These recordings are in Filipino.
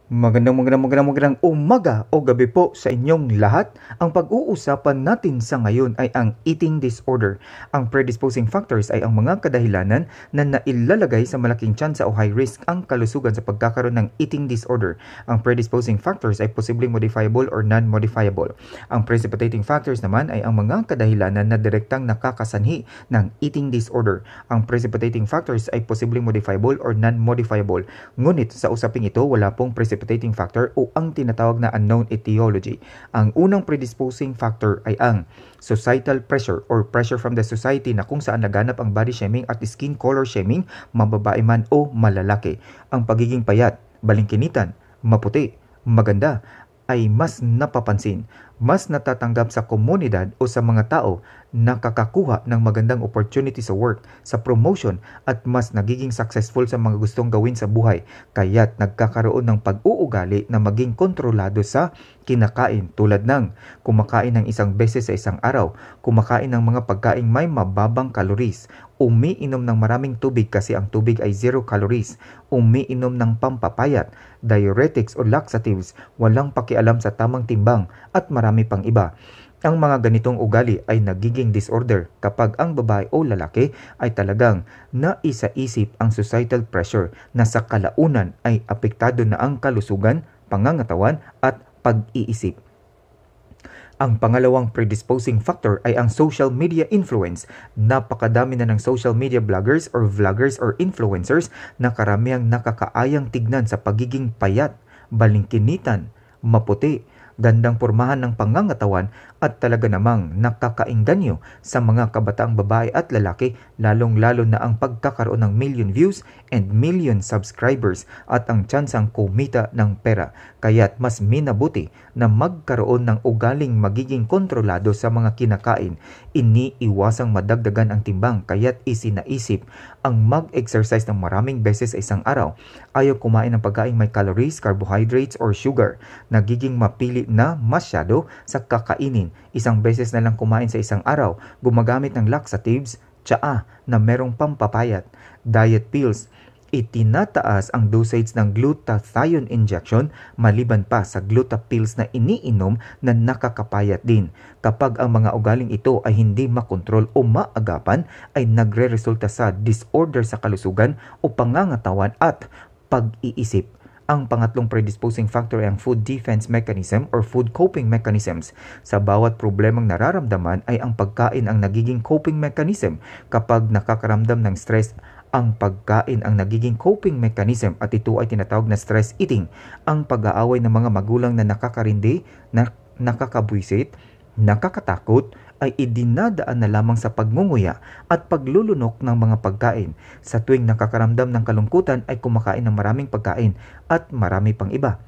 Magandang umaga o gabi po sa inyong lahat. Ang pag-uusapan natin sa ngayon ay ang eating disorder. Ang predisposing factors ay ang mga kadahilanan na nailalagay sa malaking tsansa o high risk ang kalusugan sa pagkakaroon ng eating disorder. Ang predisposing factors ay posibleng modifiable or non-modifiable. Ang precipitating factors naman ay ang mga kadahilanan na direktang nakakasanhi ng eating disorder. Ang precipitating factors ay posibleng modifiable or non-modifiable. Ngunit sa usaping ito, wala pong precipitating factor o ang tinatawag na unknown etiology. Ang unang predisposing factor ay ang societal pressure or pressure from the society na kung saan laganap ang body shaming at skin color shaming, mababae man o malalaki. Ang pagiging payat, balingkinitan, maputi, maganda ay mas napapansin, mas natatanggap sa komunidad o sa mga tao, nakakakuha ng magandang opportunity sa work, sa promotion at mas nagiging successful sa mga gustong gawin sa buhay. Kaya't nagkakaroon ng pag-uugali na maging kontrolado sa kinakain tulad ng kumakain ng isang beses sa isang araw, kumakain ng mga pagkaing may mababang calories, umiinom ng maraming tubig kasi ang tubig ay 0 calories, umiinom ng pampapayat, diuretics o laxatives, walang pakialam sa tamang timbang at marami pang iba. Ang mga ganitong ugali ay nagiging disorder kapag ang babae o lalaki ay talagang naisaisip ang societal pressure na sa kalaunan ay apektado na ang kalusugan, pangangatawan at pag-iisip. Ang pangalawang predisposing factor ay ang social media influence. Napakadami na ng social media bloggers or vloggers or influencers na karamihang nakakaayang tignan sa pagiging payat, balingkinitan, maputi, gandang pormahan ng pangangatawan at talaga namang nakakaengganyo sa mga kabataang babae at lalaki, lalong-lalo na ang pagkakaroon ng million views and million subscribers at ang tsansang kumita ng pera. Kaya't mas minabuti na magkaroon ng ugaling magiging kontrolado sa mga kinakain. Iniiwasang madagdagan ang timbang kaya't isinaisip ang mag-exercise ng maraming beses sa isang araw. Ayaw kumain ng pagkain may calories, carbohydrates or sugar. Nagiging mapili na masyado sa kakainin. Isang beses na lang kumain sa isang araw. Gumagamit ng laxatives, tsaa na merong pampapayat, diet pills. Itinataas ang dosage ng glutathione injection maliban pa sa gluta pills na iniinom na nakakapayat din. Kapag ang mga ugaling ito ay hindi makontrol o maagapan, ay nagre-resulta sa disorder sa kalusugan o pangangatawan at pag-iisip. Ang pangatlong predisposing factor ay ang food defense mechanism or food coping mechanisms. Sa bawat problemang nararamdaman ay ang pagkain ang nagiging coping mechanism. Kapag nakakaramdam ng stress, ang pagkain ang nagiging coping mechanism at ito ay tinatawag na stress eating. Ang pag-aaway ng mga magulang na nakakarindi, nakakabwisit, nakakatakot ay idinadaan na lamang sa pagngunguya at paglulunok ng mga pagkain. Sa tuwing nakakaramdam ng kalungkutan ay kumakain ng maraming pagkain at marami pang iba.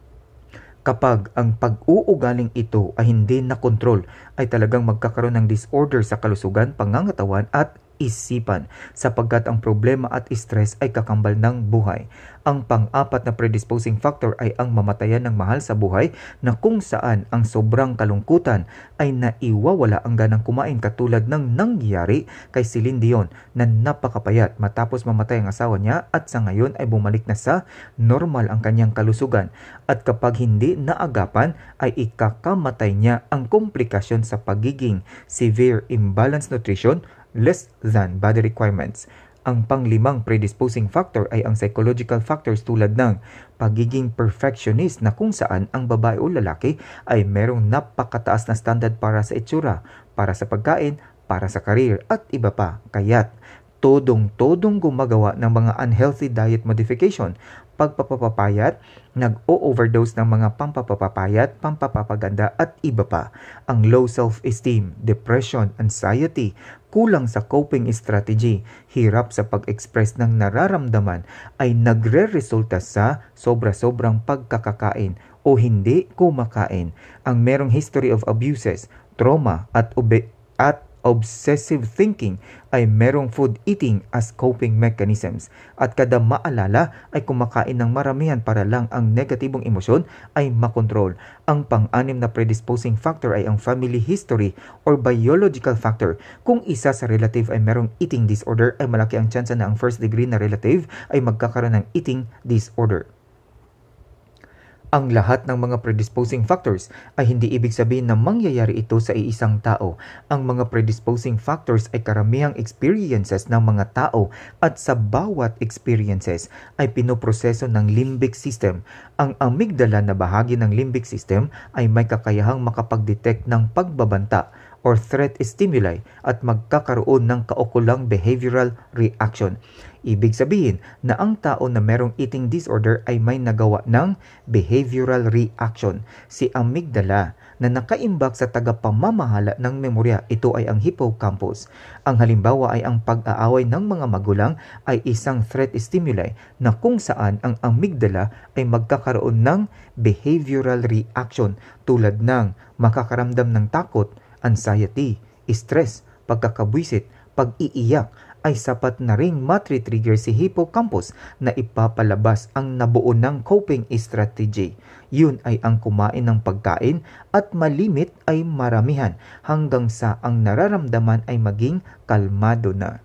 Kapag ang pag-uugaling ito ay hindi nakontrol, ay talagang magkakaroon ng disorder sa kalusugan, pangangatawan at isipan sapagkat ang problema at stress ay kakambal ng buhay. Ang pang-apat na predisposing factor ay ang mamatayan ng mahal sa buhay na kung saan ang sobrang kalungkutan ay naiwawala ang ganang kumain katulad ng nangyari kay Celine Dion na napakapayat matapos mamatay ang asawa niya at sa ngayon ay bumalik na sa normal ang kanyang kalusugan at kapag hindi naagapan ay ikakamatay niya ang komplikasyon sa pagiging severe imbalanced nutrition, less than body requirements. Ang panglimang predisposing factor ay ang psychological factors tulad ng pagiging perfectionist na kung saan ang babae o lalaki ay merong napakataas na standard para sa itsura, para sa pagkain, para sa career at iba pa. Kaya't todong-todong gumagawa ng mga unhealthy diet modification, pagpapapayat, nag-o-overdose ng mga pampapapayat, pampapapaganda at iba pa. Ang low self-esteem, depression, anxiety, kulang sa coping strategy, hirap sa pag-express ng nararamdaman ay nagre-resulta sa sobra-sobrang pagkakakain o hindi kumakain. Ang merong history of abuses, trauma at obsessive thinking ay merong food eating as coping mechanisms at kada maalala ay kumakain ng maramihan para lang ang negatibong emosyon ay makontrol. Ang pang-anim na predisposing factor ay ang family history or biological factor. Kung isa sa relative ay merong eating disorder ay malaki ang tsansa na ang first degree na relative ay magkakaroon ng eating disorder. Ang lahat ng mga predisposing factors ay hindi ibig sabihin na mangyayari ito sa iisang tao. Ang mga predisposing factors ay karamihang experiences ng mga tao at sa bawat experiences ay pinoproseso ng limbic system. Ang amygdala na bahagi ng limbic system ay may kakayahang makapag-detect ng pagbabanta or threat stimuli at magkakaroon ng kaukulang behavioral reaction. Ibig sabihin na ang tao na merong eating disorder ay may nagawa ng behavioral reaction. Si amygdala na nakaimbak sa tagapamamahala ng memorya, ito ay ang hippocampus. Ang halimbawa ay ang pag-aaway ng mga magulang ay isang threat stimuli na kung saan ang amygdala ay magkakaroon ng behavioral reaction tulad ng makakaramdam ng takot, anxiety, stress, pagkakabwisit, pag-iiyak ay sapat na ring matri-trigger si hippocampus na ipapalabas ang nabuo ng coping strategy. Yun ay ang kumain ng pagkain at malimit ay maramihan hanggang sa ang nararamdaman ay maging kalmado na.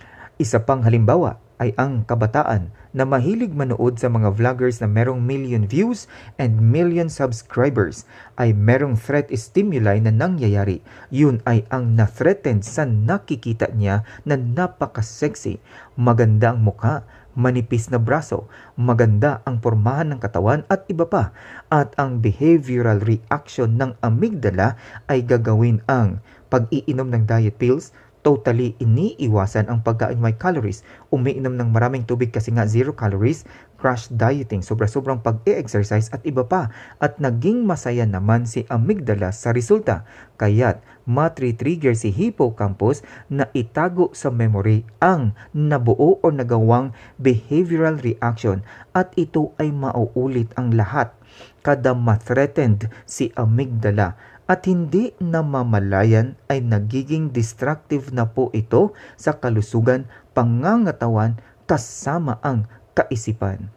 Isa pang halimbawa ay ang kabataan na mahilig manood sa mga vloggers na merong million views and million subscribers ay merong threat stimuli na nangyayari. Yun ay ang na-threatened sa nakikita niya na napaka-sexy, maganda ang mukha, manipis na braso, maganda ang pormahan ng katawan at iba pa. At ang behavioral reaction ng amygdala ay gagawin ang pag-iinom ng diet pills, totally iniiwasan ang pagkain may calories, umiinom ng maraming tubig kasi nga 0 calories, crash dieting, sobra-sobrang pag-e-exercise at iba pa. At naging masaya naman si amygdala sa resulta. Kaya't matri-trigger si hippocampus na itago sa memory ang nabuo o nagawang behavioral reaction at ito ay mauulit ang lahat kada ma-threatened si amygdala. At hindi namamalayan ay nagiging destructive na po ito sa kalusugan, pangangatawan, kasama ang kaisipan.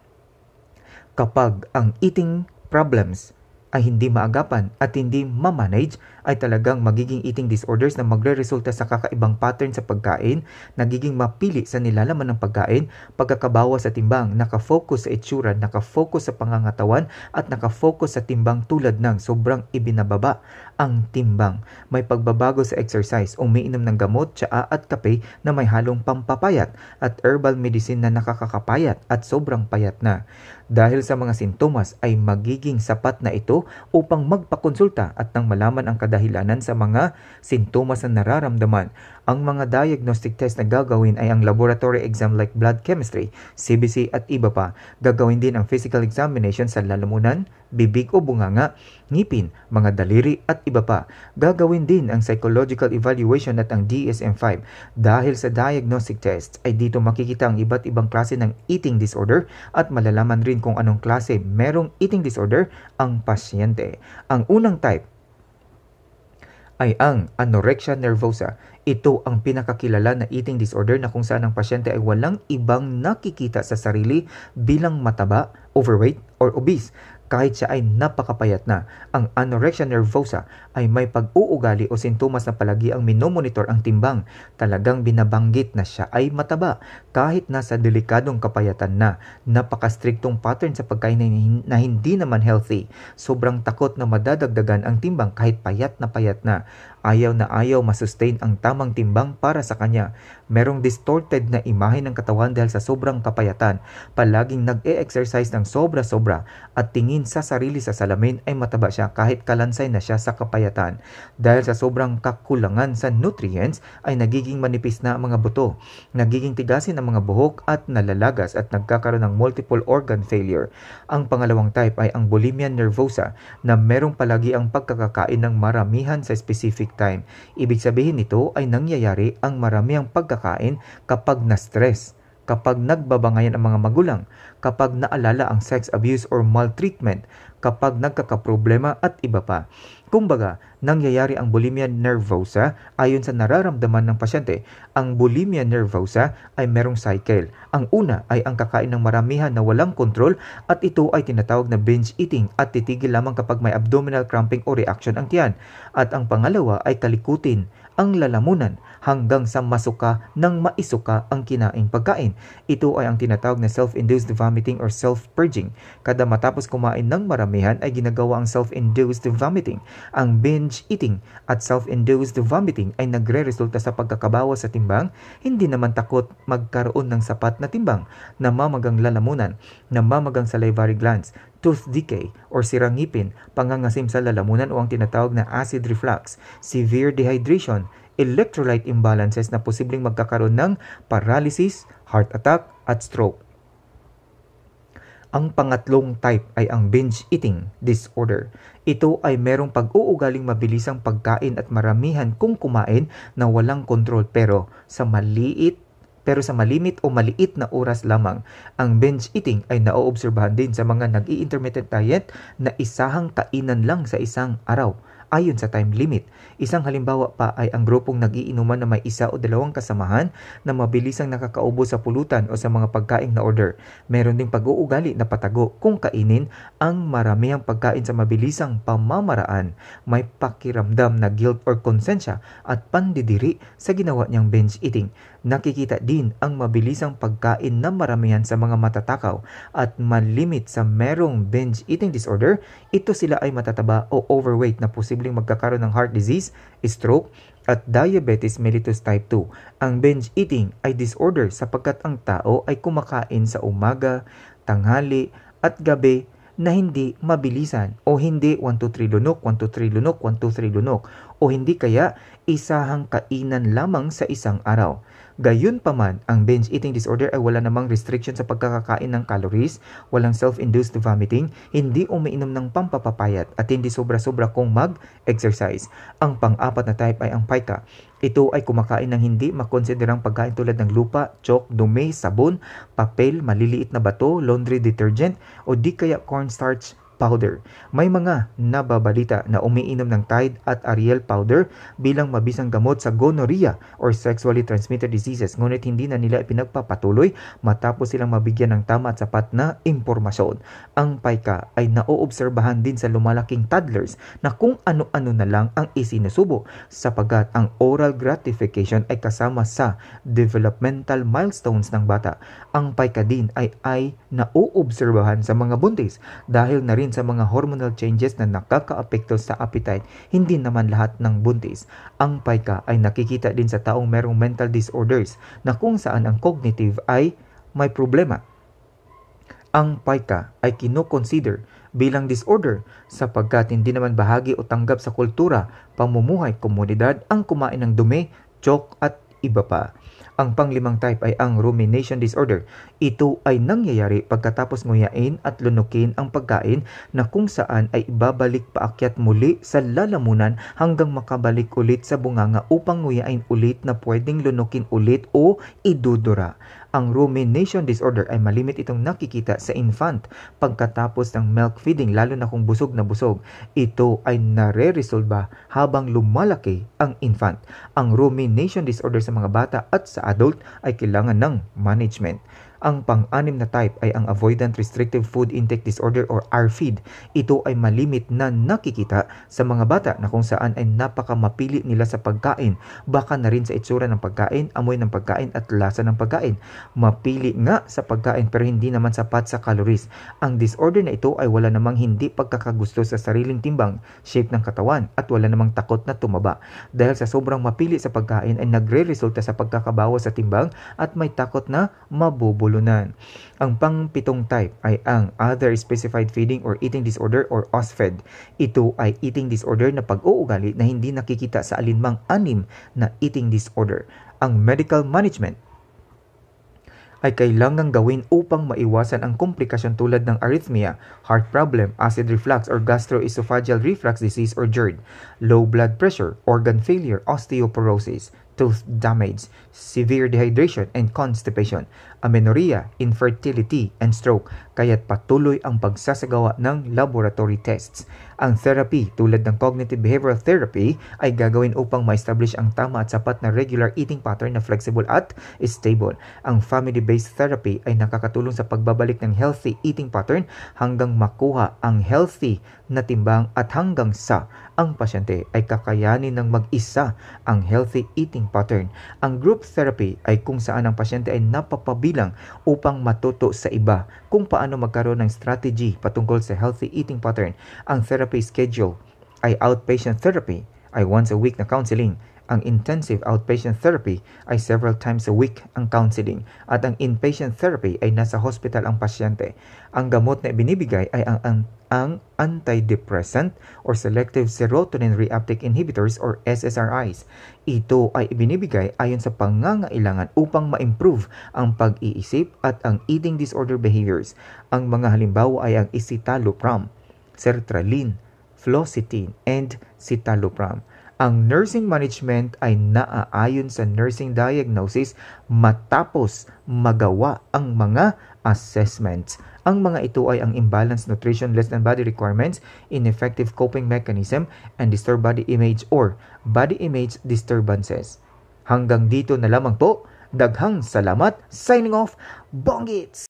Kapag ang eating problems ay hindi maagapan at hindi ma-manage, ay talagang magiging eating disorders na magre-resulta sa kakaibang pattern sa pagkain, nagiging mapili sa nilalaman ng pagkain, pagkakabawas sa timbang, nakafocus sa itsura, nakafocus sa pangangatawan, at nakafocus sa timbang tulad ng sobrang ibinababa ang timbang. May pagbabago sa exercise, umiinom ng gamot, tsaa at kape na may halong pampapayat at herbal medicine na nakakakapayat at sobrang payat na. Dahil sa mga sintomas ay magiging sapat na ito upang magpakonsulta at nang malaman ang kadahilanan sa mga sintomas na nararamdaman. Ang mga diagnostic test na gagawin ay ang laboratory exam like blood chemistry, CBC at iba pa. Gagawin din ang physical examination sa lalamunan, bibig o bunganga, ngipin, mga daliri at iba pa. Gagawin din ang psychological evaluation at ang DSM-5. Dahil sa diagnostic tests ay dito makikita ang iba't ibang klase ng eating disorder at malalaman rin kung anong klase merong eating disorder ang pasyente. Ang unang type ay ang anorexia nervosa. Ito ang pinakakilala na eating disorder na kung saan ang pasyente ay walang ibang nakikita sa sarili bilang mataba, overweight, or obese kahit siya ay napakapayat na. Ang anorexia nervosa ay may pag-uugali o sintomas na palagi ang minomonitor ang timbang. Talagang binabanggit na siya ay mataba kahit nasa delikadong kapayatan na. Napaka-striktong pattern sa pagkain na hindi naman healthy. Sobrang takot na madadagdagan ang timbang kahit payat na payat na. Ayaw na ayaw masustain ang tamang timbang para sa kanya. Merong distorted na imahe ng katawan dahil sa sobrang kapayatan. Palaging nag-e-exercise ng sobra-sobra at tingin sa sarili sa salamin ay mataba siya kahit kalansay na siya sa kapayatan. Dahil sa sobrang kakulangan sa nutrients ay nagiging manipis na ang mga buto, nagiging tigasin ang mga buhok at nalalagas at nagkakaroon ng multiple organ failure. Ang pangalawang type ay ang bulimia nervosa na merong palagi ang pagkakakain ng maramihan sa specific time. Ibig sabihin nito ay nangyayari ang maramihang pagkakain kapag na-stress, kapag nagbabangayan ang mga magulang, kapag naalala ang sex abuse or maltreatment, kapag nagkakaproblema at iba pa. Kumbaga, nangyayari ang bulimia nervosa ayon sa nararamdaman ng pasyente. Ang bulimia nervosa ay merong cycle. Ang una ay ang kakain ng maramihan na walang kontrol at ito ay tinatawag na binge eating at titigil lamang kapag may abdominal cramping o reaction ang tiyan. At ang pangalawa ay kalikutin ang lalamunan hanggang sa masuka ng maisuka ang kinaing pagkain. Ito ay ang tinatawag na self-induced vomiting or self-purging. Kada matapos kumain ng maramihan ay ginagawa ang self-induced vomiting. Ang binge eating at self-induced vomiting ay nagre-resulta sa pagkakabawas sa timbang, hindi naman takot magkaroon ng sapat na timbang, namamagang lalamunan, namamagang salivary glands, tooth decay or sirang ngipin, pangangasim sa lalamunan o ang tinatawag na acid reflux, severe dehydration, electrolyte imbalances na posibleng magkakaroon ng paralysis, heart attack at stroke. Ang pangatlong type ay ang binge eating disorder. Ito ay merong pag-uugaling mabilisang pagkain at maramihan kung kumain na walang kontrol pero sa malimit o maliit na oras lamang. Ang binge eating ay naoobserbahan din sa mga nag-i-intermittent diet na isahang kainan lang sa isang araw ayon sa time limit. Isang halimbawa pa ay ang grupong nag-iinuman na may isa o dalawang kasamahan na mabilisang nakakaubo sa pulutan o sa mga pagkain na order. Meron ding pag-uugali na patago kung kainin ang maramihang pagkain sa mabilisang pamamaraan. May pakiramdam na guilt or konsensya at pandidiri sa ginawa niyang binge eating. Nakikita din ang mabilisang pagkain na maramihan sa mga matatakaw at malimit sa merong binge eating disorder. Ito sila ay matataba o overweight na posibleng magkakaroon ng heart disease, stroke, at diabetes mellitus type 2. Ang binge eating ay disorder sapagkat ang tao ay kumakain sa umaga, tanghali, at gabi na hindi mabilisan o hindi 1-2-3 lunok, 1-2-3 lunok, 1-2-3 lunok o hindi kaya isahang kainan lamang sa isang araw. Gayunpaman, ang binge eating disorder ay wala namang restriction sa pagkakakain ng calories, walang self-induced vomiting, hindi umiinom ng pampapapayat at hindi sobra-sobra kung mag-exercise. Ang pang-apat na type ay ang pica. Ito ay kumakain ng hindi makonsiderang pagkain tulad ng lupa, chalk, dumi, sabon, papel, maliliit na bato, laundry detergent o di kaya cornstarch powder. May mga nababalita na umiinom ng Tide at Ariel powder bilang mabisang gamot sa gonorrhea or sexually transmitted diseases, ngunit hindi na nila ipinagpapatuloy matapos silang mabigyan ng tama at sapat na impormasyon. Ang pica ay naoobserbahan din sa lumalaking toddlers na kung ano-ano na lang ang isinusubo sapagkat ang oral gratification ay kasama sa developmental milestones ng bata. Ang pica din ay naoobserbahan sa mga buntis dahil na rin sa mga hormonal changes na nakakaapekto sa appetite. Hindi naman lahat ng buntis. Ang pica ay nakikita din sa taong merong mental disorders na kung saan ang cognitive ay may problema. Ang pica ay kinoconsider bilang disorder sapagkat hindi naman bahagi o tanggap sa kultura, pamumuhay, komunidad ang kumain ng dumi, chalk at iba pa. Ang panglimang type ay ang rumination disorder. Ito ay nangyayari pagkatapos nguyain at lunukin ang pagkain na kung saan ay ibabalik paakyat muli sa lalamunan hanggang makabalik ulit sa bunganga upang nguyain ulit na pwedeng lunukin ulit o idudura. Ang rumination disorder ay malimit itong nakikita sa infant pagkatapos ng milk feeding lalo na kung busog na busog. Ito ay nare-resolba habang lumalaki ang infant. Ang rumination disorder sa mga bata at sa adult ay kailangan ng management. Ang pang-anim na type ay ang avoidant restrictive food intake disorder or RFID. Ito ay malimit na nakikita sa mga bata na kung saan ay napakamapili nila sa pagkain, baka na rin sa itsura ng pagkain, amoy ng pagkain at lasa ng pagkain. Mapili nga sa pagkain pero hindi naman sapat sa calories. Ang disorder na ito ay wala namang hindi pagkakagusto sa sariling timbang, shape ng katawan at wala namang takot na tumaba. Dahil sa sobrang mapili sa pagkain ay nagre-resulta sa pagkakabawas sa timbang at may takot na mabubulunan. Ang pang-pitong type ay ang other specified feeding or eating disorder or OSFED. Ito ay eating disorder na pag-uugali na hindi nakikita sa alinmang anim na eating disorder. Ang medical management ay kailangang gawin upang maiwasan ang komplikasyon tulad ng arrhythmia, heart problem, acid reflux or gastroesophageal reflux disease or GERD, low blood pressure, organ failure, osteoporosis, tooth damage, severe dehydration, and constipation. amenorrhea, infertility, and stroke, kaya't patuloy ang pagsasagawa ng laboratory tests. Ang therapy tulad ng cognitive behavioral therapy ay gagawin upang ma-establish ang tama at sapat na regular eating pattern na flexible at stable. Ang family-based therapy ay nakakatulong sa pagbabalik ng healthy eating pattern hanggang makuha ang healthy na timbang at hanggang sa ang pasyente ay kakayanin ng mag-isa ang healthy eating pattern. Ang group therapy ay kung saan ang pasyente ay napapabilang upang matuto sa iba kung paano magkaroon ng strategy patungkol sa healthy eating pattern. Ang therapy schedule ay outpatient therapy ay once a week na counseling. Ang intensive outpatient therapy ay several times a week ang counseling at ang inpatient therapy ay nasa hospital ang pasyente. Ang gamot na ibinibigay ay ang antidepressant or selective serotonin reuptake inhibitors or SSRIs. Ito ay ibinibigay ayon sa pangangailangan upang ma-improve ang pag-iisip at ang eating disorder behaviors. Ang mga halimbawa ay ang escitalopram, sertraline, fluoxetine, and citalopram. Ang nursing management ay naaayon sa nursing diagnosis matapos magawa ang mga assessments. Ang mga ito ay ang imbalanced nutrition, less than body requirements, ineffective coping mechanism, and disturbed body image or body image disturbances. Hanggang dito na lamang po. Daghang salamat. Signing off, Bonggits!